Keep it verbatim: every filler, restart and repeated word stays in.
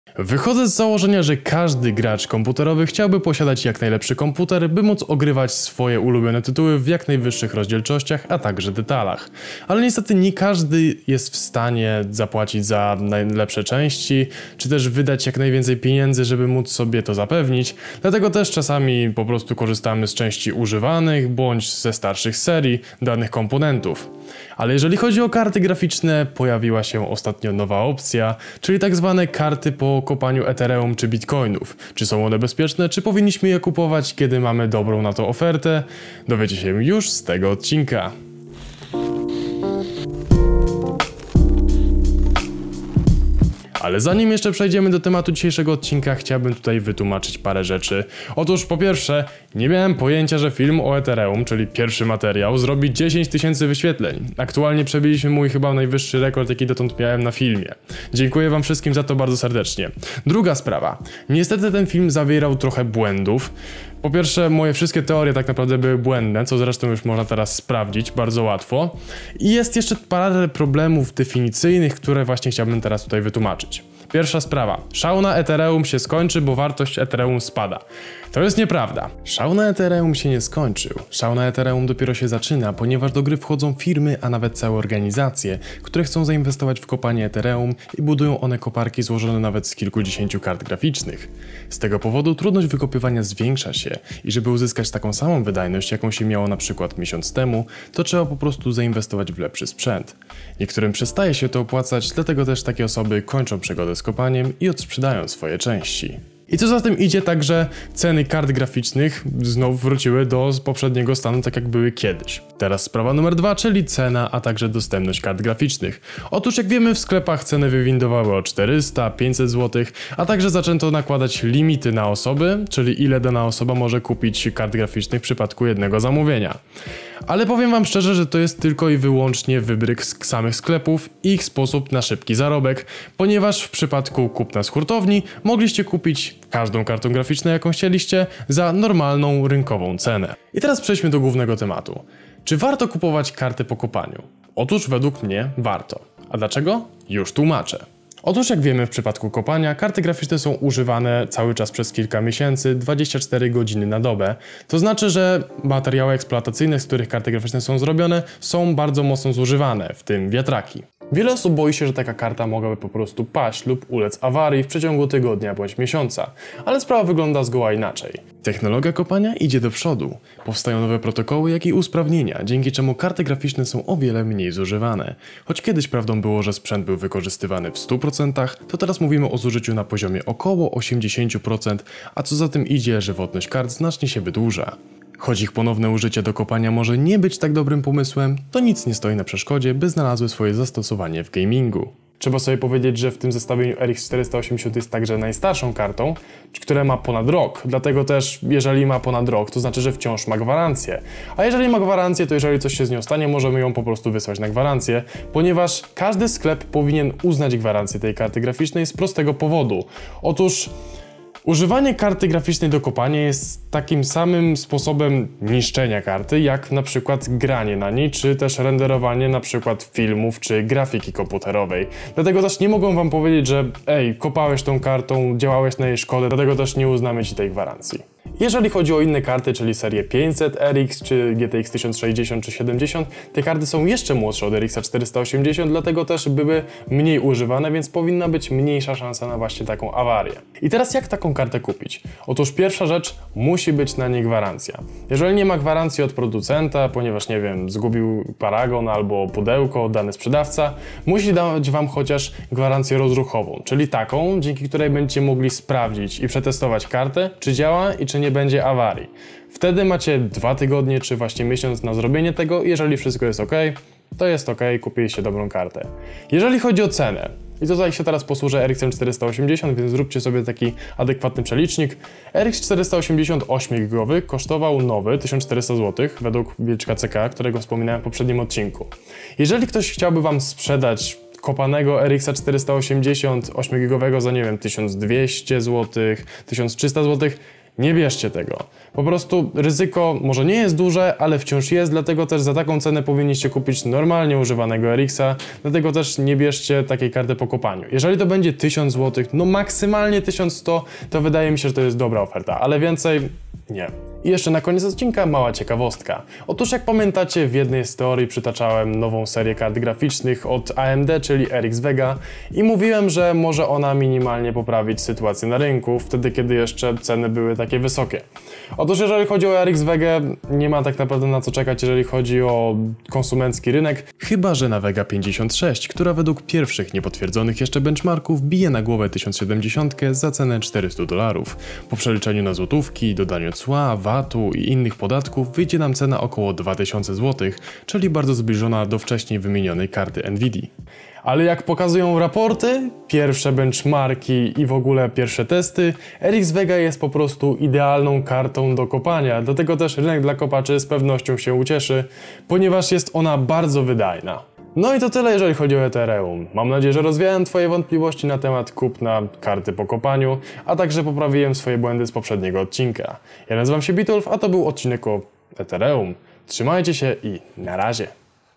Wychodzę z założenia, że każdy gracz komputerowy chciałby posiadać jak najlepszy komputer, by móc ogrywać swoje ulubione tytuły w jak najwyższych rozdzielczościach, a także detalach. Ale niestety nie każdy jest w stanie zapłacić za najlepsze części, czy też wydać jak najwięcej pieniędzy, żeby móc sobie to zapewnić. Dlatego też czasami po prostu korzystamy z części używanych, bądź ze starszych serii danych komponentów. Ale jeżeli chodzi o karty graficzne, pojawiła się ostatnio nowa opcja, czyli tak zwane karty po kopaniu Ethereum czy Bitcoinów. Czy są one bezpieczne, czy powinniśmy je kupować, kiedy mamy dobrą na to ofertę? Dowiecie się już z tego odcinka. Ale zanim jeszcze przejdziemy do tematu dzisiejszego odcinka, chciałbym tutaj wytłumaczyć parę rzeczy. Otóż po pierwsze, nie miałem pojęcia, że film o Ethereum, czyli pierwszy materiał, zrobi dziesięć tysięcy wyświetleń. Aktualnie przebiliśmy mój chyba najwyższy rekord, jaki dotąd miałem na filmie. Dziękuję wam wszystkim za to bardzo serdecznie. Druga sprawa. Niestety ten film zawierał trochę błędów. Po pierwsze, moje wszystkie teorie tak naprawdę były błędne, co zresztą już można teraz sprawdzić bardzo łatwo. I jest jeszcze parę problemów definicyjnych, które właśnie chciałbym teraz tutaj wytłumaczyć. Pierwsza sprawa. Szał na Ethereum się skończy, bo wartość Ethereum spada. To jest nieprawda. Szał na Ethereum się nie skończył. Szał na Ethereum dopiero się zaczyna, ponieważ do gry wchodzą firmy, a nawet całe organizacje, które chcą zainwestować w kopanie Ethereum i budują one koparki złożone nawet z kilkudziesięciu kart graficznych. Z tego powodu trudność wykopywania zwiększa się i żeby uzyskać taką samą wydajność, jaką się miało na przykład miesiąc temu, to trzeba po prostu zainwestować w lepszy sprzęt. Niektórym przestaje się to opłacać, dlatego też takie osoby kończą przygodę z kopaniem i odsprzedają swoje części. I co za tym idzie, także ceny kart graficznych znów wróciły do poprzedniego stanu, tak jak były kiedyś. Teraz sprawa numer dwa, czyli cena, a także dostępność kart graficznych. Otóż jak wiemy, w sklepach ceny wywindowały o czterysta pięćset złotych, a także zaczęto nakładać limity na osoby, czyli ile dana osoba może kupić kart graficznych w przypadku jednego zamówienia. Ale powiem wam szczerze, że to jest tylko i wyłącznie wybryk z samych sklepów i ich sposób na szybki zarobek, ponieważ w przypadku kupna z hurtowni mogliście kupić każdą kartę graficzną, jaką chcieliście, za normalną rynkową cenę. I teraz przejdźmy do głównego tematu. Czy warto kupować karty po kopaniu? Otóż według mnie warto. A dlaczego? Już tłumaczę. Otóż jak wiemy, w przypadku kopania karty graficzne są używane cały czas przez kilka miesięcy, dwadzieścia cztery godziny na dobę. To znaczy, że materiały eksploatacyjne, z których karty graficzne są zrobione, są bardzo mocno zużywane, w tym wiatraki. Wiele osób boi się, że taka karta mogłaby po prostu paść lub ulec awarii w przeciągu tygodnia bądź miesiąca, ale sprawa wygląda zgoła inaczej. Technologia kopania idzie do przodu. Powstają nowe protokoły, jak i usprawnienia, dzięki czemu karty graficzne są o wiele mniej zużywane. Choć kiedyś prawdą było, że sprzęt był wykorzystywany w stu procentach, to teraz mówimy o zużyciu na poziomie około osiemdziesięciu procent, a co za tym idzie, żywotność kart znacznie się wydłuża. Choć ich ponowne użycie do kopania może nie być tak dobrym pomysłem, to nic nie stoi na przeszkodzie, by znalazły swoje zastosowanie w gamingu. Trzeba sobie powiedzieć, że w tym zestawieniu R X czterysta osiemdziesiąt jest także najstarszą kartą, która ma ponad rok. Dlatego też, jeżeli ma ponad rok, to znaczy, że wciąż ma gwarancję. A jeżeli ma gwarancję, to jeżeli coś się z nią stanie, możemy ją po prostu wysłać na gwarancję, ponieważ każdy sklep powinien uznać gwarancję tej karty graficznej z prostego powodu. Otóż używanie karty graficznej do kopania jest takim samym sposobem niszczenia karty, jak na przykład granie na niej, czy też renderowanie na przykład filmów, czy grafiki komputerowej. Dlatego też nie mogą wam powiedzieć, że ej, kopałeś tą kartą, działałeś na jej szkodę, dlatego też nie uznamy ci tej gwarancji. Jeżeli chodzi o inne karty, czyli serię pięćset R X, czy G T X tysiąc sześćdziesiąt, czy siedemdziesiąt, te karty są jeszcze młodsze od R X czterysta osiemdziesiąt, dlatego też były mniej używane, więc powinna być mniejsza szansa na właśnie taką awarię. I teraz jak taką kartę kupić? Otóż pierwsza rzecz, musi być na niej gwarancja. Jeżeli nie ma gwarancji od producenta, ponieważ nie wiem, zgubił paragon albo pudełko, dany sprzedawca, musi dać wam chociaż gwarancję rozruchową, czyli taką, dzięki której będziecie mogli sprawdzić i przetestować kartę, czy działa i czy nie będzie awarii. Wtedy macie dwa tygodnie czy właśnie miesiąc na zrobienie tego. Jeżeli wszystko jest ok, to jest ok, kupiliście dobrą kartę. Jeżeli chodzi o cenę, i tutaj się teraz posłużę R X czterysta osiemdziesiąt, więc zróbcie sobie taki adekwatny przelicznik. R X czterysta osiemdziesiąt osiem gigowy kosztował nowy tysiąc czterysta złotych według Wilczka C K, którego wspominałem w poprzednim odcinku. Jeżeli ktoś chciałby wam sprzedać kopanego R X czterysta osiemdziesiąt osiem gigowego za, nie wiem, tysiąc dwieście złotych, tysiąc trzysta złotych, Nie bierzcie tego. Po prostu ryzyko może nie jest duże, ale wciąż jest, dlatego też za taką cenę powinniście kupić normalnie używanego R X-a, dlatego też nie bierzcie takiej karty po kopaniu. Jeżeli to będzie tysiąc złotych, no maksymalnie tysiąc sto, to wydaje mi się, że to jest dobra oferta, ale więcej nie. I jeszcze na koniec odcinka mała ciekawostka. Otóż jak pamiętacie, w jednej z teorii przytaczałem nową serię kart graficznych od A M D, czyli R X Vega i mówiłem, że może ona minimalnie poprawić sytuację na rynku, wtedy kiedy jeszcze ceny były takie wysokie. Otóż jeżeli chodzi o R X Vega, nie ma tak naprawdę na co czekać, jeżeli chodzi o konsumencki rynek, chyba że na Vega pięćdziesiąt sześć, która według pierwszych niepotwierdzonych jeszcze benchmarków bije na głowę tysiąc siedemdziesiąt za cenę czterysta dolarów. Po przeliczeniu na złotówki, dodaniu cła, vatu i innych podatków wyjdzie nam cena około dwa tysiące złotych, czyli bardzo zbliżona do wcześniej wymienionej karty Nvidia. Ale jak pokazują raporty, pierwsze benchmarki i w ogóle pierwsze testy, R X Vega jest po prostu idealną kartą do kopania, dlatego też rynek dla kopaczy z pewnością się ucieszy, ponieważ jest ona bardzo wydajna. No i to tyle, jeżeli chodzi o Ethereum. Mam nadzieję, że rozwiałem Twoje wątpliwości na temat kupna karty po kopaniu, a także poprawiłem swoje błędy z poprzedniego odcinka. Ja nazywam się Bitulf, a to był odcinek o Ethereum. Trzymajcie się i na razie.